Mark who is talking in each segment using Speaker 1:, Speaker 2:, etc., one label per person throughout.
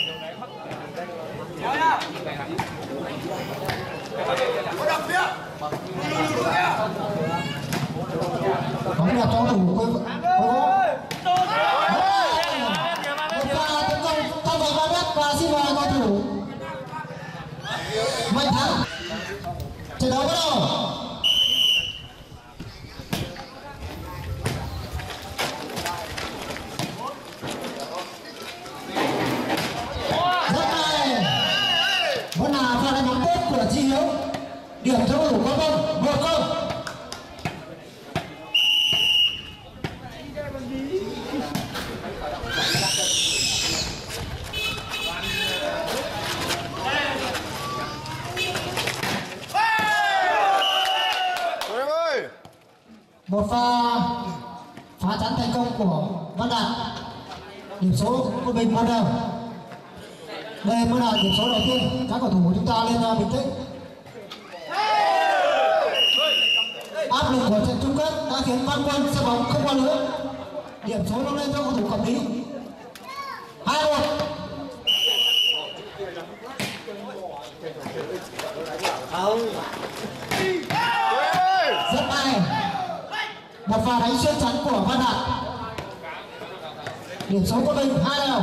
Speaker 1: Bóng đẹp cho thủ Quế Võ. Tấn công trong vòng 3 mét và xin mời cầu thủ Mạnh Thắng. Trận đấu bắt đầu. Rất hay. Vẫn là pha đánh bóng tốt của Chí Hiếu. Điểm cho cầu thủ Quế Võ 1-0. Một phá chắn thành công của Văn Đạt. Điểm số của mình 1-0. Đây mới là điểm số đầu tiên các cầu thủ của chúng ta lên bình tĩnh. Áp lực của trận chung kết đã khiến Văn Quân sân bóng không qua lưới. Điểm số nó lên cho cầu thủ Cẩm Lý 2-1. Rất hay. Một pha đánh xuyên chắn của Văn Đạt. Điểm số của mình 2-0.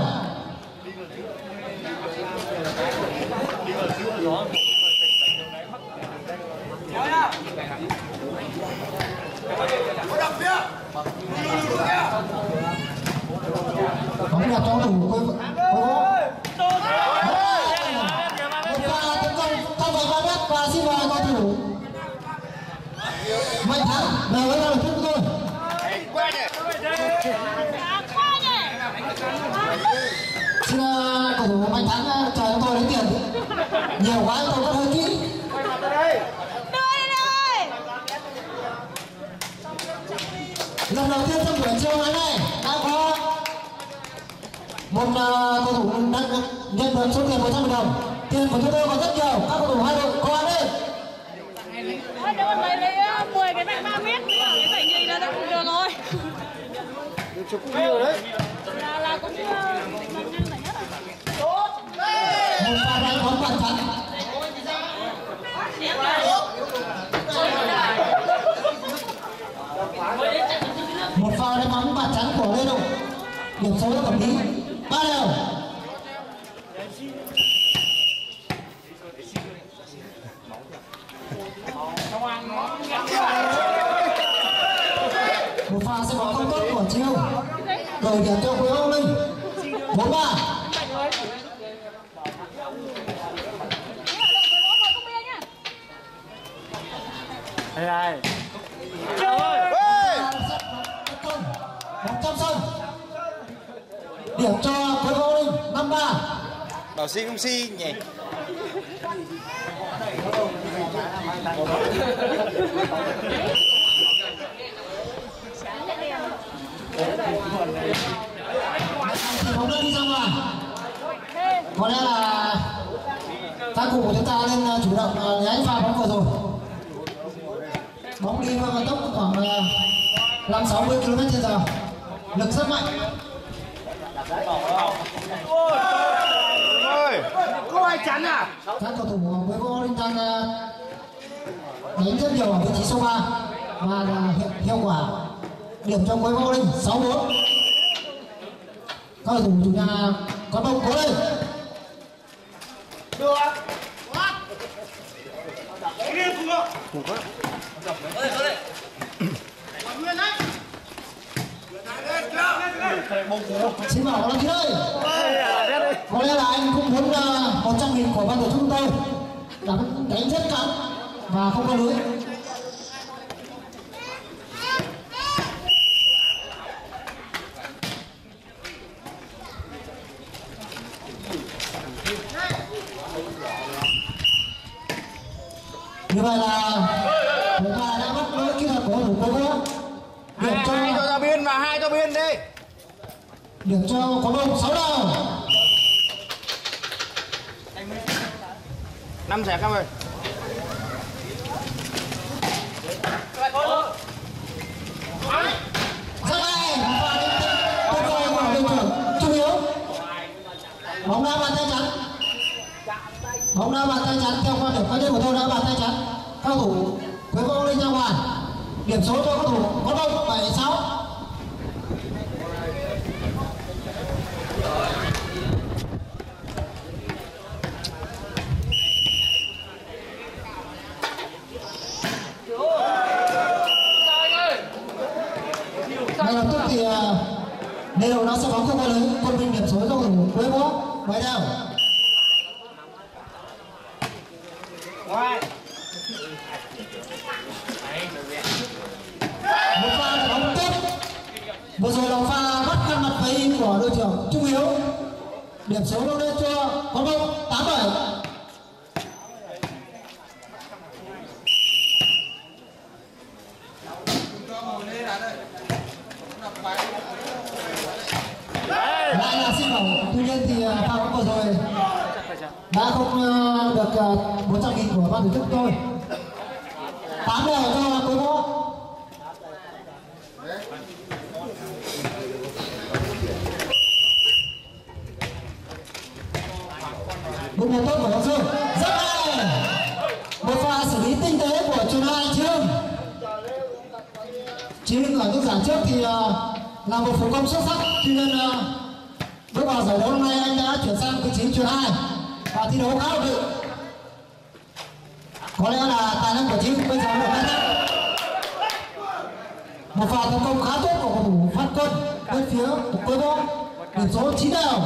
Speaker 1: Bóng đẹp cho thủ Quế Võ. Một pha tấn công trong vòng 3 mét và xin mời cầu thủ Mạnh Thắng về với lời thuyết của tôi. Xin cầu thủ Mạnh Thắng chờ cho tôi lấy tiền. Nhiều quá tôi có hơi kỹ. Lần đầu tiên trong buổi chiều ngày này đã có một cầu thủ đang nhận được số tiền 100.000 đồng. Tiền của chúng tôi còn rất nhiều. Các cầu thủ hai đội cố gắng lên.
Speaker 2: Thôi để con lấy 10 cái bánh 3 mét nữa, cái giải nhì là cũng được rồi.
Speaker 3: Được chụp cũng nhiều đấy.
Speaker 2: Là cũng nhanh giải nhất rồi.
Speaker 1: Một pha đánh bóng bàn thắng. Một pha đánh bóng bàn thắng của Lê Đục. Điểm số là Cẩm Lý 3-0. Một pha sẽ bóng không tốt của Chiêu. Đổi điểm cho Quế Võ Linh 4-3.
Speaker 3: Đây này.
Speaker 1: Trong sân. Điểm cho Quế Võ Linh 5-3.
Speaker 4: Bảo xin không xin nhỉ.
Speaker 1: Bóng đã đi ra ngoài. Có lẽ là các thủ của chúng ta nên chủ động nháy pha bóng vừa rồi. Bóng đi với tốc khoảng 50-60 km/h. Lực rất mạnh.
Speaker 3: Có ai chắn à?
Speaker 1: Các cầu thủ Quế Võ Linh đang đánh rất nhiều ở vị trí số 3 và là hiệu quả. Điểm cho Quế Võ Linh 6-4. Các cầu thủ chủ nhà có bóng cố lên.
Speaker 3: Được.
Speaker 1: Xin bảo là thế ơi. Có lẽ là anh cũng muốn 100.000 của ban tổ chức chúng tôi. Đánh rất cắn và không có lưới. Như vậy là chúng ta đã bắt lỗi kỹ thuật của thủ Quế Võ. Điểm cho
Speaker 4: Hai cho ra biên và hai cho biên đi.
Speaker 1: Điểm cho có bóng 6 đầu.
Speaker 4: 5 rẻ các ơi.
Speaker 1: Rất hay. Tuyệt vời của đội trưởng Trung Hiếu. Bóng đã đá bàn tay chắn. Bóng đá bàn tay chắn theo quan điểm cá nhân của tôi đã bàn tay chắn. Cao thủ Quế Võ Linh ra ngoài. Điểm số cho cao thủ Quán Bông 7-6. Ngay lập tức thì đều nó sẽ bóng không có lớn, quân binh điểm số cho cầu thủ Quế Võ 7 đều. Một pha bóng tốt. Vừa rồi là pha bắt khăn mặt váy của đội trưởng Trung Hiếu. Điểm số đâu lên cho Quán Bông 8-7. Lại là xin bảo, tuy nhiên thì pha bóng vừa rồi đã không được 100.000 của ban tổ chức tôi. 8 đều cho Quế Võ. Một một tốt của Hoàng Dương, rất hay. Một pha xử lý tinh tế của chuyền 2 Trương. Trương ở những giải trước thì là một thủ công xuất sắc, tuy nhiên bước vào giải đấu năm nay anh đã chuyển sang vị trí chuyền 2 và thi đấu khá ổn định. Có lẽ là tài năng của Trương bây giờ được khai thác. Một pha tấn công khá tốt của cầu thủ Văn Quân bên phía của Quế Võ. Điểm số 9 đều.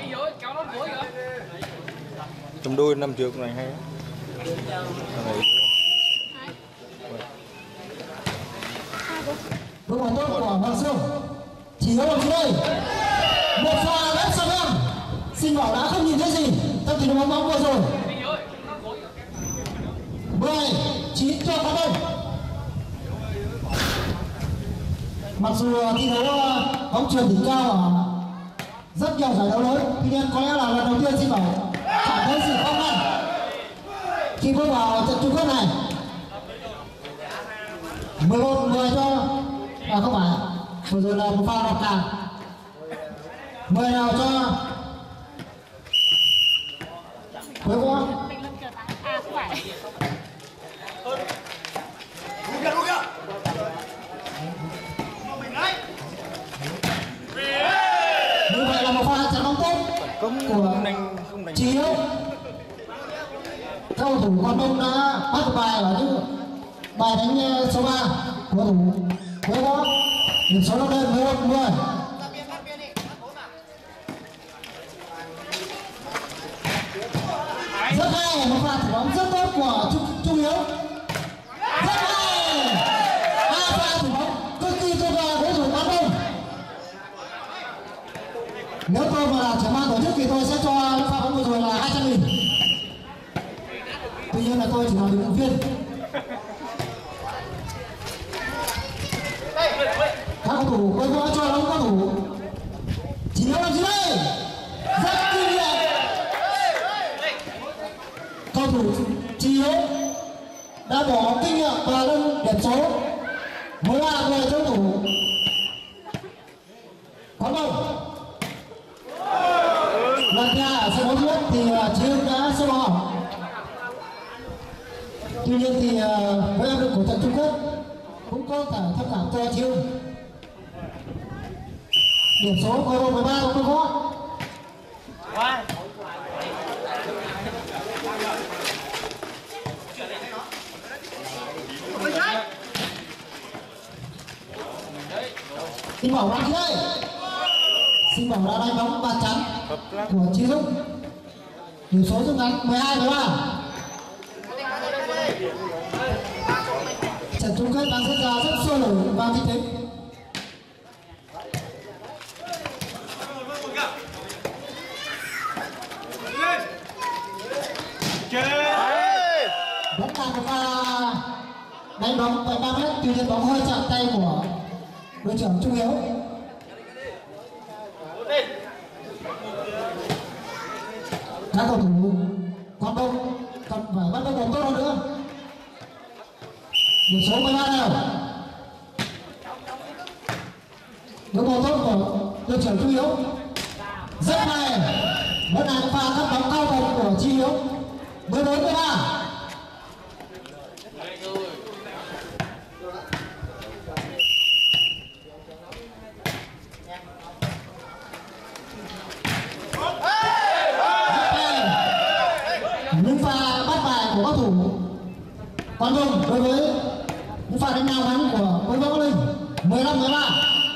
Speaker 4: Cầm đôi năm trước này hay.
Speaker 1: Bước vào tốt của Hoàng Dương. Chỉ có đồng chí đây. Một pha ghép sang em. Xin bảo đã không nhìn thấy gì trong tình huống bóng vừa rồi. 10-9 cho Quán Bông. Mặc dù thi đấu bóng chuyền đỉnh cao ở rất nhiều giải đấu lớn, tuy nhiên có lẽ là lần đầu tiên xin bảo cảm thấy sự khó khăn khi bước vào trận chung kết này. 11-10 cho không phải, vừa rồi là một pha đọc càng. 10 nào cho Quế Võ. Như vậy là một pha chắn bóng tốt của Chí Hiếu. Các cầu thủ Quán Bông đã bắt được bài ở những bài đánh số 3 của cầu thủ Quế Võ. Điểm số nó lên 11-10. Rất hay, một pha thủ bóng rất tốt của Trung Hiếu. Rất hay. Hai pha thủ bóng cực kỳ tuyệt vời của cầu thủ Quán Bông. Nếu tôi mà là trưởng ban tổ chức thì tôi sẽ cho pha bóng vừa rồi là 200.000. Tuy nhiên là tôi chỉ là bình luận viên. Các cầu thủ Quế Võ cho bóng cầu thủ Chí Hiếu làm gì đây? Rất kinh nghiệm. Cầu thủ Chí Hiếu đã bỏ kinh nghiệm và nâng điểm số 13-10 cho cầu thủ Quán Bông. Lần ra ở sân đấu trước thì Trương đã sâu hỏng. Tuy nhiên thì với áp lực của trận chung kết cũng có thể tham khảo cho Trương. Điểm số Quế Võ 13 của Quế Võ. Xin bảo đang đây. Xin bảo đã đánh bóng bàn chắn của Chí Dũng. Điểm số rút ngắn 12-13. Trận chung kết đang diễn ra rất sôi nổi và kịch tính. Vẫn là một pha đánh bóng tại 3 mét, tuy nhiên bóng hơi chạm tay của đội trưởng Trung Hiếu. Các cầu thủ Quán Bông cần phải bắt đầu bóng tốt hơn nữa. Điểm số 13 đều. Đấu bóng tốt của đội trưởng Trung Hiếu. Rất hay. Vẫn là pha cắt bóng cao vòng của Chi Hiếu. 14-13. Những pha bắt bài của các thủ Quán Hùng đối với những pha đánh nào ngắn của Quế Võ Linh. 15-13.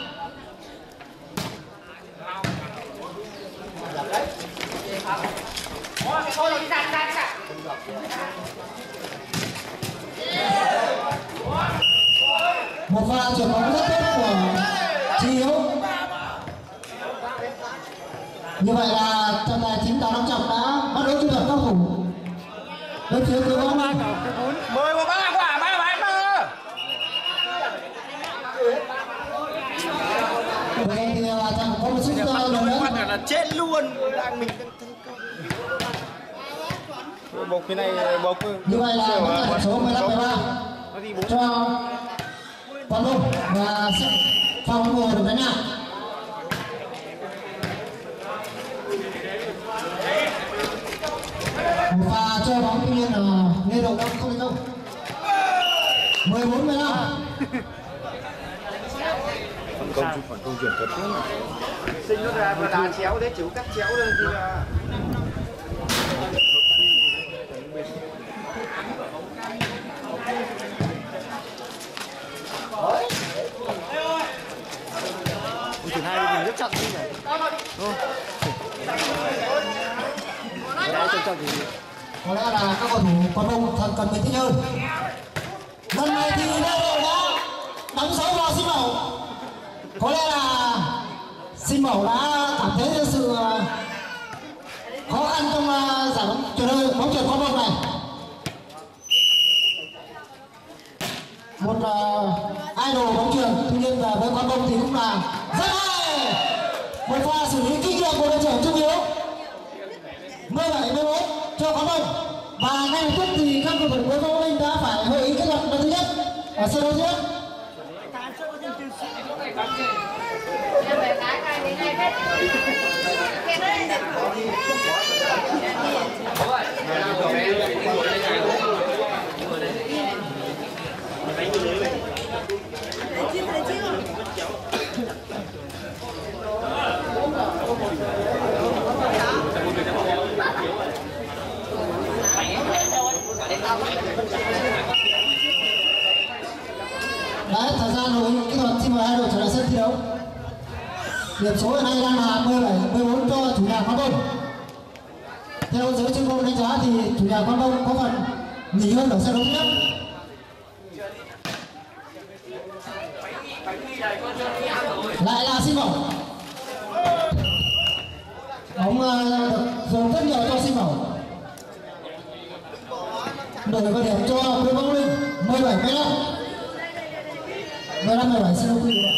Speaker 1: Một pha chuyển bóng rất tốt của Chi Hiếu. Như vậy là trọng tài chính Đào Long Trọng đã bắt đối kỹ thuật cao thủ bên phía Quế Võ Linh.
Speaker 3: 10-13 quả 3 bàn mà.
Speaker 1: Vậy thì thằng có một chút đồng nữa.
Speaker 3: Quan là chết luôn. Đang mình
Speaker 4: bóng cái này bóng
Speaker 1: như vậy là vẫn là điểm số 15-13 cho Quán Hùng và Phong Ngồi được đánh nào. Một pha cho bóng tuy nhiên là Lê Đầu Đông không thành công. 14-15.
Speaker 4: phản công chuyển thật tốt.
Speaker 3: sinh nó ra và đá chéo đấy, chú cắt chéo lên thì là
Speaker 4: Chuyển hai bên mình rất chặt như này.
Speaker 1: Có lẽ là các cầu thủ Quán Hùng thật cần bình tĩnh hơn. Lần này thì Lê Đầu đã đóng dấu vào Sinh Mẩu. Có lẽ là Sinh Mẩu đã cảm thấy sự khó khăn trong giải bóng chuyền Quán Hùng này. Một idol bóng chuyền, tuy nhiên về với Quán Hùng thì cũng là rất hay. Một pha xử lý kinh nghiệm của đội trưởng Trung Hiếu. 17-14 cho Quán Hùng. Và ngay lập tức thì các cầu thủ Quế Võ Linh đã phải hội ý kết luận lần thứ nhất ở sân đấu trước. Đấy, thời gian rồi, kỹ thuật xin mời hai đội trở lại sân thi đấu. Điểm số hiện nay đang là 17-14 cho chủ nhà Quán Hùng. Theo giới chuyên môn đánh giá thì chủ nhà Quán Hùng có phần nghỉ hơn ở sân đấu thứ nhất. Lại là Sinh Mẩu. Bóng dồn rất nhiều cho Sinh Mẩu. Đổi vào điểm cho Quế Võ Linh. 17-15. 15-17 xin lỗi quý vị.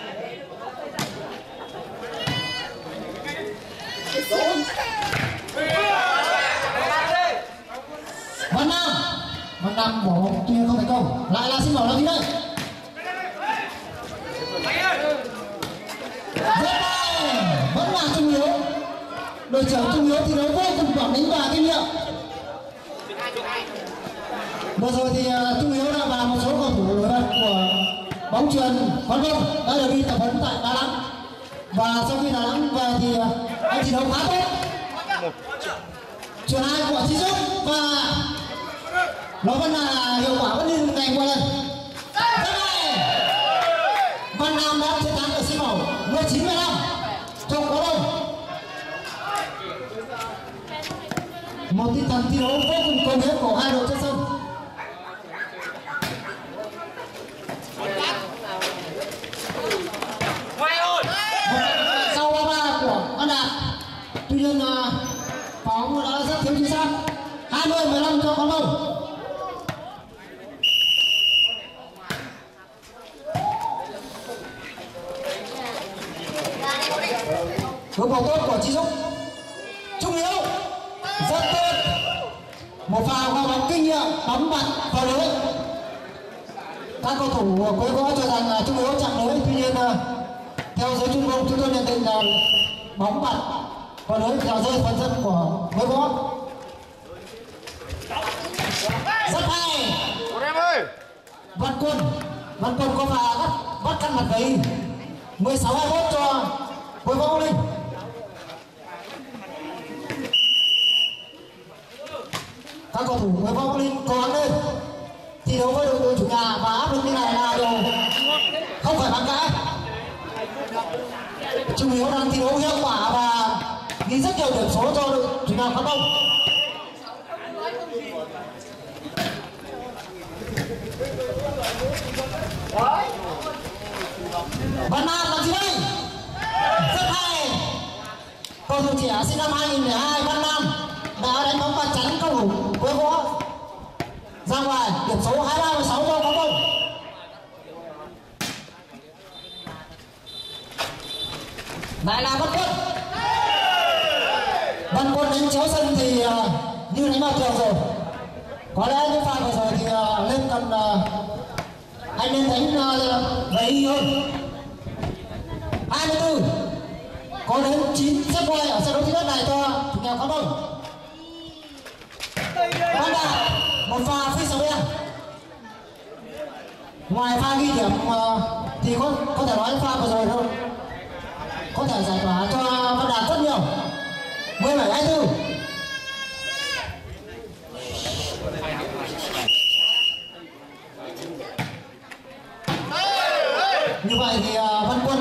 Speaker 1: Văn Nam bỏ bóng tuy nhiên không thành công. Lại là Sinh Mẩu làm gì đây? Vẫn là Trung Hiếu. Đội trưởng Trung Hiếu thi đấu vô cùng bản lĩnh và kinh nghiệm. Vừa rồi thì Trung Hiếu đã vào một số cầu thủ nổi bật của bóng chuyền Quán Hùng đã được đi tập huấn tại Đà Nẵng. Và sau khi Đà Nẵng về thì anh thi đấu khá tốt. Chuyền hai của Chí Dũng và nó vẫn là hiệu quả vẫn như ngày qua lần. Văn Nam đã chiến thắng ở Sinh Mẩu 19-15 trong Quán Hùng. Một tinh thần thi đấu vô cùng cống hiến của hai đội trên sân. Sau 3-3 của Văn Đạt, tuy nhiên bóng đã rất thiếu chính xác. 20-15 cho Quán Hùng. Hướng bóng tốt của Chí Dũng. Trung Hiếu rất tốt. Một pha qua bóng kinh nghiệm bóng bật vào lưới. Các cầu thủ của Quế Võ cho rằng Trung Hiếu chặn lưới, tuy nhiên theo giới chuyên môn chúng tôi nhận định là bóng bật Còn đối với rơi phần sân của Quế Võ. Rất hay.
Speaker 3: Em ơi.
Speaker 1: Văn Quân có pha bắt căn mặt gầy. 16-21 cho Quế Võ Linh. Các cầu thủ Quế Võ Linh cố gắng lên thi đấu với đội chủ nhà và áp lực như này là điều không phải bàn cãi. Trung Hiếu đang thi đấu hiệu quả và ghi rất nhiều điểm số cho đội chủ nhà Quán Đông. Văn Nam làm gì đây? Rất hay. Cầu thủ trẻ sinh năm 2002 Văn Nam đã đánh bóng và chắn cầu thủ Quế Võ ra ngoài, điểm số 23-16 cho Quán Đông. Lại là Văn Quân đánh chéo sân thì như đánh vào tường rồi. Có lẽ những pha vừa rồi thì lên cần anh nên đánh gầy hơn. 24 có đến 9 set quay ở trận đấu thứ nhất này cho chủ nhà Quán Đông. Văn Đạt một pha phi sầu đen. Ngoài pha ghi điểm thì có thể nói pha vừa rồi thôi có thể giải tỏa cho Văn Đạt rất nhiều. 17-24. Như vậy thì Văn Quân